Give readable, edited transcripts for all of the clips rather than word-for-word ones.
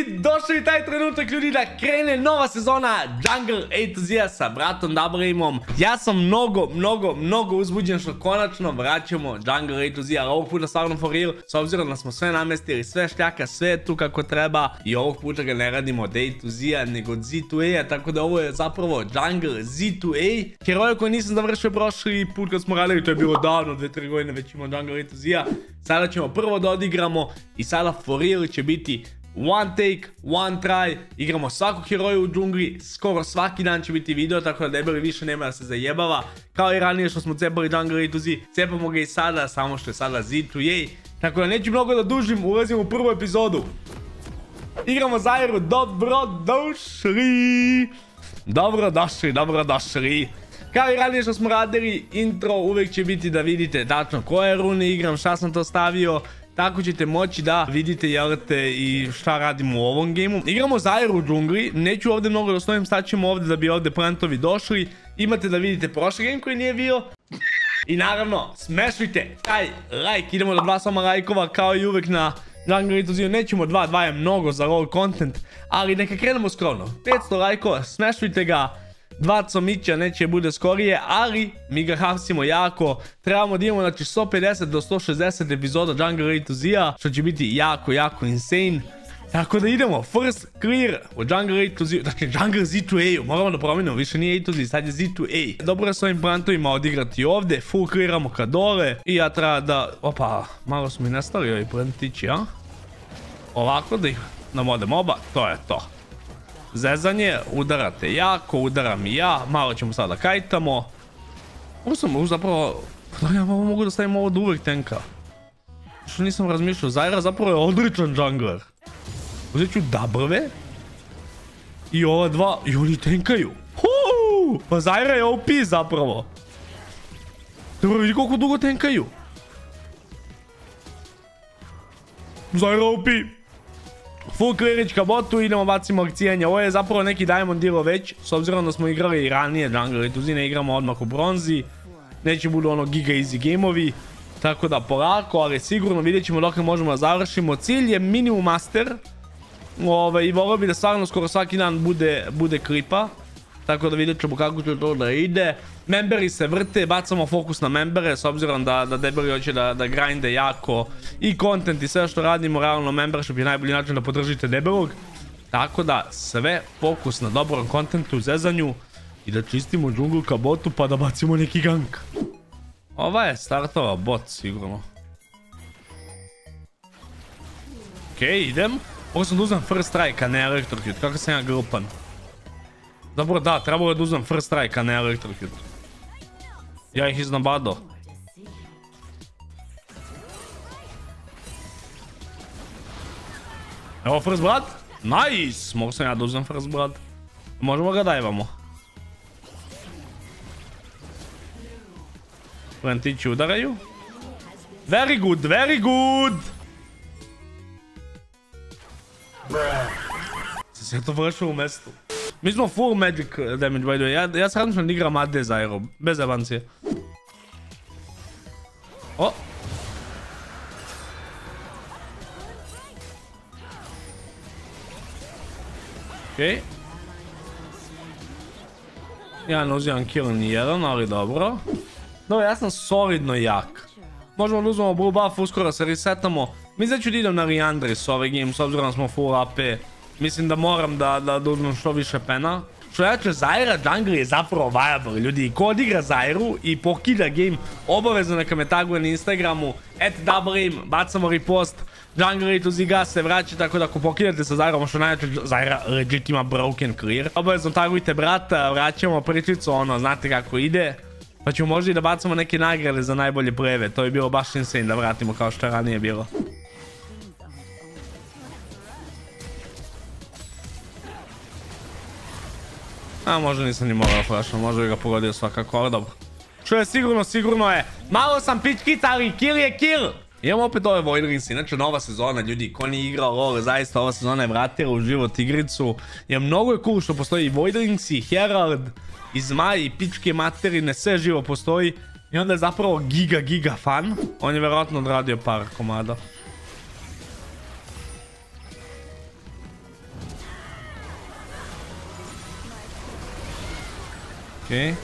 došli taj trenutak ljudi da krene nova sezona Jungle A to Z sa bratom Dabramom. Ja sam mnogo uzbuđen što konačno vraćamo Jungle A to Z, ali ovog puta stvarno for real, s obzirom da smo sve namestili, sve šljaka, sve tu kako treba i ovog puta ga ne radimo od A to Z-a nego od Z to A, tako da ovo je zapravo Jungle Z to A. Heroje koje nisam završio prošli put kad smo radili, to je bilo davno, 2-3 godine već imamo Jungle A to Z-a. Sada ćemo prvo da odigramo i sada for real će biti one take, one try, igramo svakog heroja u džungli, skoro svaki dan će biti video, tako da debeli više nema da se zajebava. Kao i ranije što smo cepali Jungle A to Z, cepamo ga i sada, samo što je sada Z to A. Tako da neću mnogo da dužim, ulazim u prvu epizodu. Igramo Zairu, dobrodošli. Dobrodošli. Kao i ranije što smo radili, intro uvek će biti da vidite tačno koje rune igram, šta sam to stavio. Tako ćete moći da vidite, jelete, i šta radimo u ovom gameu. Igramo Zairu u džungli, neću ovdje mnogo da stojim, sad ćemo ovdje da bi ovdje plantovi došli. Imate da vidite prošli game koji nije bio. I naravno, smešujte taj like, idemo do 2 sama lajkova kao i uvek na Jungle A to Z. Nećemo 2 je mnogo za roll content, ali neka krenemo skromno. 500 lajkova, smešujte ga. 2 comića neće bude skorije, ali mi ga hapsimo jako. Trebamo da imamo znači 150 do 160 epizoda Jungle A to Z-a, što će biti jako insane. Tako da idemo, first clear u Jungle A to Z, znači Jungle Z to A, moramo da promenimo, više nije A to Z, sad je Z to A. Dobro je s ovim plantovima odigrati ovdje, full clearamo ka dole i ja treba da, opa, malo su mi nestali ovi plantići, a? Ovako da ih namodem oba, to je to. Zezanje, udarate jako, udaram i ja, malo ćemo sada kajtamo. Ovo sam zapravo, ja mogu da stavim ovo do uvek tenka. Što nisam razmišljao, Zaira zapravo je odličan jungler. Uzet ću dabrve. I ova dva, i oni tenkaju. Pa Zaira je OP zapravo. Dobro, vidi koliko dugo tenkaju. Zaira OP. Full clearić ka botu, idemo bacimo akcijanje. Ovo je zapravo neki diamond deal već, s obzirom da smo igrali ranije Jungle A to Z, ne igramo odmah u bronzi. Neće budu ono giga easy gameovi. Tako da polako, ali sigurno vidjet ćemo dok možemo da završimo. Cilj je minimum master. I volio bi da stvarno skoro svaki dan bude klipa. Tako da vidjet ćemo kako će to da ide. Memberi se vrte, bacamo fokus na membere, s obzirom da debeli hoće da grinde jako i content i sve što radimo, realno membership je najbolji način da podržite debelog. Tako da sve fokus na dobrom contentu, zezanju i da čistimo džunglu ka botu pa da bacimo neki gank. Ova je startova bot sigurno. Okej, idem. Ovo sam da uzem first strike, a ne electrocute, kako sam ja glupan. Dobro, da, trebalo je da uzem first strike, a ne electrocute. Ja ih iznabado. Evo first blood. Nice! Mogu sam ja da uzem first blood. Možemo ga dajvamo. Plantići udaraju. Very good, very good! Se to vršilo u mestu. Mi smo full magic damage, by the way. Ja se razmišljam da igram AD Zairu, bez avancije. O! Okej. Ja ne uzimam kill ni jedan, ali dobro. Dobro, ja sam solidno jak. Možemo da uzmemo blue buff, uskoro se resetamo. Mislim da ću da idem na Liandris ovaj game, s obzirom da smo full AP. Mislim da moram da uzmem što više pena. Što jače, Zaira jungle je zapravo viable, ljudi. Ko odigra Zairu i pokida game, obavezno neka me taguje na Instagramu @Dabram, bacamo repost, Jungle A to Z gas se vraća, tako da ako pokidate sa Zairom, što najjače, Zaira legit ima broken clear. Obavezno tagujte brata, vraćamo pričicu, ono, znate kako ide. Pa ćemo možda i da bacamo neke nagrade za najbolje pleve, to je bilo baš insane da vratimo kao što je ranije bilo. A možda nisam ni morao flashom, možda bi ga pogodio svakako, ali dobro. Što je sigurno je. Malo sam pičkica, ali kill je kill. Imamo opet ove Voidringse, inače nova sezona, ljudi, ko nije igrao LoL, zaista ova sezona je vratila u život igricu. Jer mnogo je cool što postoji i Voidringse, i Herald, i Zmaj, i pičke materine, sve živo postoji. I onda je zapravo giga fan. On je verovatno odradio par komada. Okej.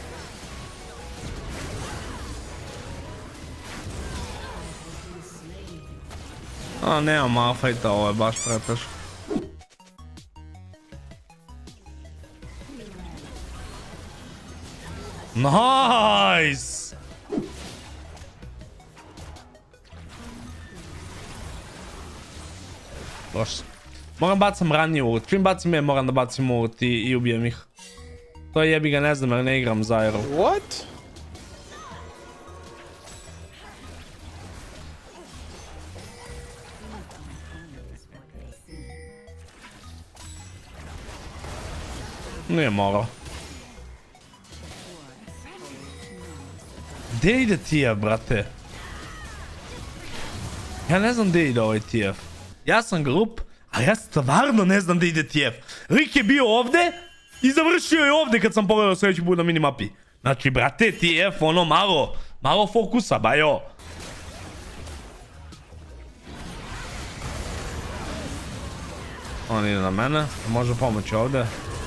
A, nema Malphite-a, ovo je baš preteško. Nice! Loš. Moram bacam ranije ult. Čim bacim je, moram da bacim ult i ubijem ih. To jebi ga, ne znam jer ne igram Zyro. What? Nije morao. Gdje ide TF, brate? Ja ne znam gdje ide ovaj TF. Ja sam glup, a ja stvarno ne znam gdje ide TF. Lik je bio ovdje i završio je ovdje kad sam pogledao sljedeći put na minimapi. Znači, brate, TF, ono malo fokusa, bajo. On ide na mene, može pomoći ovdje.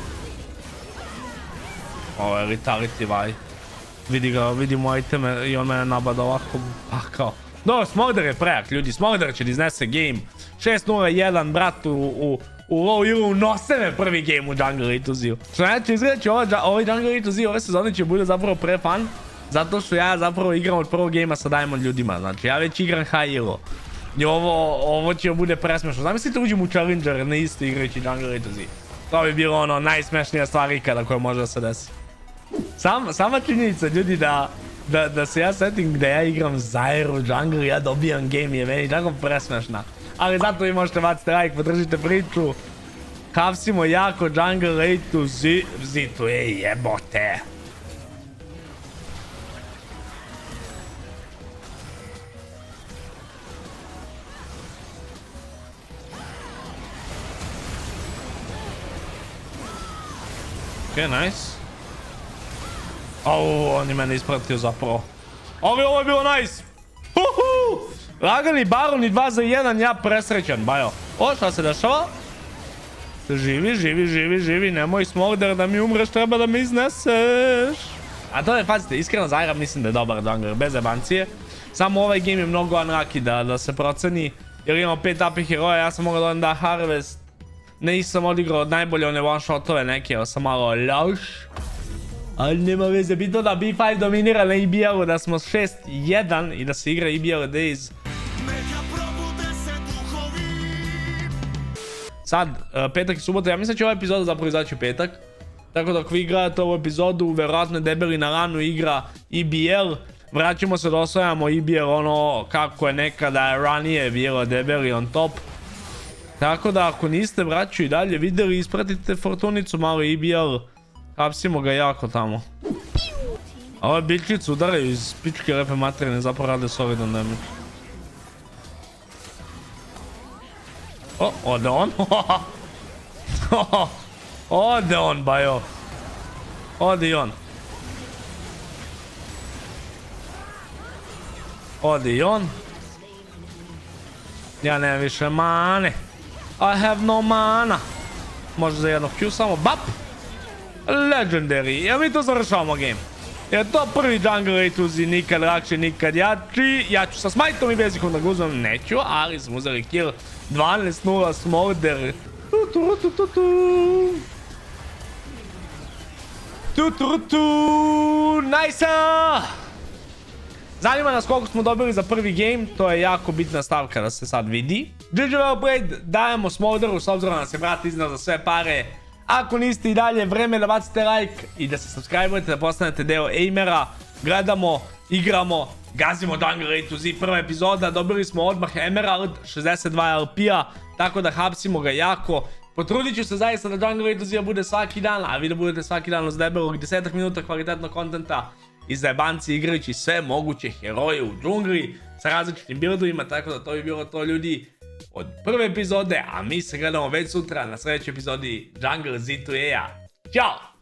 Ovo je Vitality vaj. Vidi ga, vidi mu iteme i on mene nabada ovako. Pa kao. Dobro, Smogder je prejak, ljudi. Smogder će da iznese game. 6-0-1, brat, u low elu nose me prvi game u Jungle Lituziju. Što neće izgleda će ovaj Jungle Lituziju ove sezone će bude zapravo prefan. Zato što ja zapravo igram od prvog gamea sa Diamond ljudima. Znači, ja već igram high elo. I ovo će bude presmešno. Zamislite uđem u Challenger na isto igrajući Jungle Lituziju. To bi bilo ono najsmešnija stvar ikada koja može da se desi. Sama činjenica, ljudi, da se ja setim gde ja igram Zyro Jungle, ja dobijam game, je meni tako presmešna. Ali zato vi možete baciti like, podržite priču. Hapsimo jako Jungle late zitu, jebote. Okej, nice. On je mene ispratio zapravo. Ovo je bilo nice. Lagani Baron i 2 za 1, ja presrećan, bajo. O, šta se dešava? Živi, nemoj Smogder da mi umreš, treba da me izneseš. A to je, pazite, iskreno Zyra mislim da je dobar jungler, bez jebancije. Samo ovaj game je mnogo unlucky da se proceni. Jer imamo 5 AP heroja, ja sam mogao da Harvest. Nisam odigrao najbolje one one shotove neke, jer sam malo loš. Ali nema veze, bitno da B5 dominira na EBL-u, da smo 6-1 i da se igra EBL Days. Sad, petak i subota, ja mislim da će ova epizoda zapravo izaći u petak. Tako da ako vi gledate ovu epizodu, verovatno je Debeli na ranu igra EBL. Vraćamo se da osvajamo EBL ono kako je nekada ranije bilo Debeli on top. Tako da ako niste braću i dalje vidjeli, ispratite Fortunicu malo EBL. Hapsimo ga jako tamo. A ove biljčice udaraju iz pičke lepe materine, zapravo rade solidan damage. O, ode on. Ode on, bajo. Ode i on. Ode i on. Ja nemam više mane. I have no mana. Može za jednog Q samo. Bap! Legendary. Ja mi to završavamo game. Je to prvi jungle Lituzzi, nikad lakše, nikad jači. Ja ću sa smajtom i bezikom da guzam. Neću, ali smo uzeli kill. 12-0 Smogder. Nice-a! Zanima nas koliko smo dobili za prvi game, to je jako bitna stavka da se sad vidi. GG Wellplayed, dajemo Smogderu s obzirom da se brat iznao za sve pare. Ako niste i dalje, vreme da bacite like i da se subscribe-ujete, da postanete deo Aimera. Gledamo, igramo, gazimo Jungle Lituzzi, prva epizoda, dobili smo odmah Emerald, 62 LP-a, tako da hapsimo ga jako. Potrudit ću se zaista da Jungle Lituzzi bude svaki dan, a vi da budete svaki dan uz debelog 10 minuta kvalitetnog kontenta i zajebanci igrajući sve moguće heroje u džungli sa različitim buildovima, tako da to bi bilo to, ljudi, od prve epizode, a mi se gledamo već sutra na sljedećoj epizodi Jungle Z2A. Ćao!